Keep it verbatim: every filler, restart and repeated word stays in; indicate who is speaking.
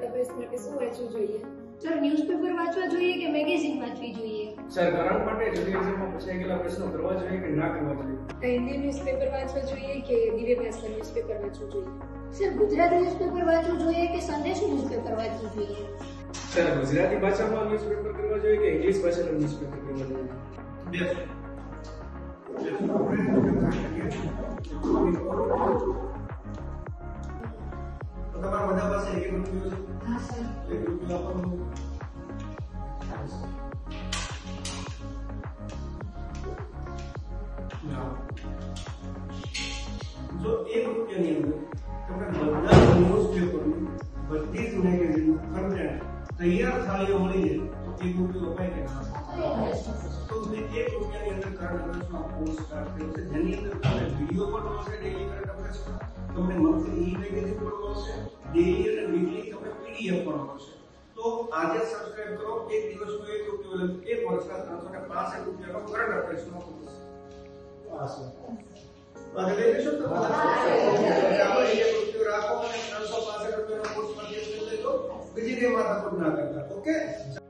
Speaker 1: Current affairs માટે શું વાંચવું જોઈએ?
Speaker 2: સર ન્યૂઝપેપર વાંચવા જોઈએ કે મેગેઝિન વાંચવી જોઈએ?
Speaker 3: સર કરંટ માટે ટેલિવિઝનમાં પૂછાઈ ગયેલા પ્રશ્નો કરવા જોઈએ કે ના કરવા જોઈએ?
Speaker 1: હિન્દી ન્યૂઝપેપર વાંચવા જોઈએ કે દિવ્ય ભાસ્કર ન્યૂઝપેપર વાંચવું જોઈએ?
Speaker 2: સર ગુજરાતી ન્યૂઝપેપર વાંચવું જોઈએ કે સંદેશ ન્યૂઝપેપર વાંચવું જોઈએ?
Speaker 3: સર ગુજરાતી ભાષામાં ન્યૂઝપેપર કરવા જોઈએ કે ઇંગ્લિશ ભાષાનું ન્યૂઝપેપર કરવા જોઈએ?
Speaker 4: તો તમારા બધા પાસે એક રૂપિયો છે?
Speaker 2: હા સર.
Speaker 4: એક રૂપિયો આપવાનું. જો એક રૂપિયાની અંદર તમને બધા ન્યૂઝપેપરની બધી જ મેગેઝીન કન્ટેન્ટ તૈયાર થાળીઓ મળી જાય તો એક રૂપિયો અપાય કે ના? તો મેં એક રૂપિયાની અંદર કરંટ અફેર્સનો કોર્સ સ્ટાર્ટ કર્યો છે, જેની અંદર તમને વિડીયો પણ મળશે ડેઈલી કરંટ અફેર્સનો, તમને મંથલી ઈ મેગેઝીન પણ મળશે, ડેઈલી અને વીકલી તમને પીડીએફ પણ મળશે. તો આજે સબસ્ક્રાઇબ કરો, એક દિવસનો એક રૂપિયો એટલે એક વર્ષના ત્રણસો ને પાસઠ રૂપિયાનો કરંટ અફેર્સનો કોર્સ. પાસ આજે લઈ લેશો તો આપણે એક રૂપિયો રાખો અને ત્રણસો પાસઠ રૂપિયાનો કોર્સ પરચેસ કરી લેજો. બીજી કઈ માથાકૂટ ના કરતા. ઓકે.